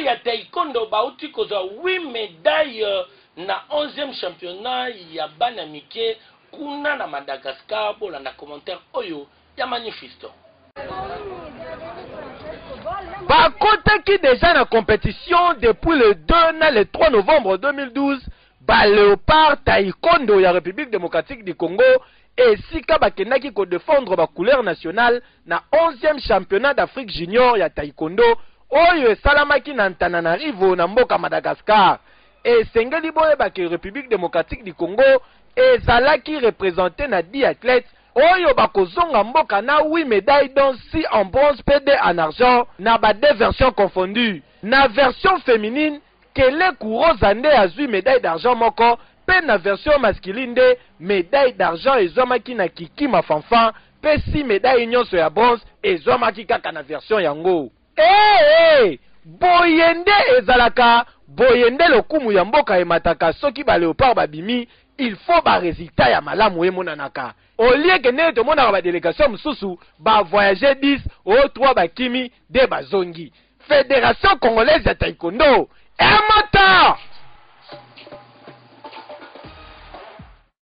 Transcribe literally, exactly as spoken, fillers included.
ya taekwondo bauti kozwa huit médailles na onzième championnat ya bana mike kuna na Madagascar. Bola na commentaire oyo ya Manifesto. Bakote qui déjà na compétition depuis le deux na le trois novembre deux mille douze, ba Léopard Taekwondo ya République démocratique du Congo et sika bakendaki ko défendre ba couleur nationale na onzième championnat d'Afrique junior ya Taekwondo oyo esalamaki na Antananarivo na mboka Madagascar. Et sengeli boye ba ke République démocratique du Congo ezalaki représenté na dix athlètes oyo bakozonga mboka na huit médailles dont six en bronze, P D en argent na ba deux versions confondues. Na version féminine, Kele Kourozande a huit médailles d'argent moko, pe na version masculine de médaille d'argent ezwamaki na Kiki Mafanfan, pe six médailles nyonso ya bronze ezwamaki kaka na version yango. Eh eh, boyende ezalaka, boyende lokumu ya mboka emataka soki ba Léopard babimi. Il faut ba résultat ya malamu emonanaka. Au lieu que ne tomona ba délégation mususu ba voyager dix ou trois ba kimi de bazongi. Fédération congolaise de taekwondo. Et moteur